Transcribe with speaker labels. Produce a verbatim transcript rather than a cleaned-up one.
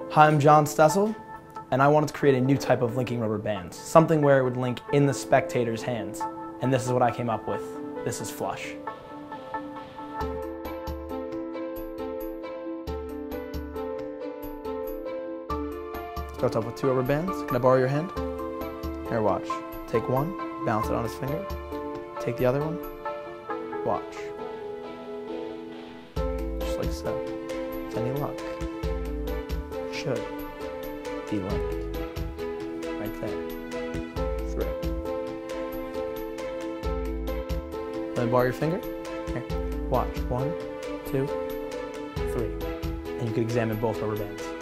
Speaker 1: Hi, I'm John Stessel, and I wanted to create a new type of linking rubber bands, something where it would link in the spectator's hands. And this is what I came up with. This is Flush. Start off with two rubber bands. Can I borrow your hand? Here, watch. Take one, bounce it on his finger. Take the other one, watch. Just like so. With any luck, should be linked. Right there. Through. Let me borrow your finger. Here, watch. One, two, three. And you can examine both rubber bands.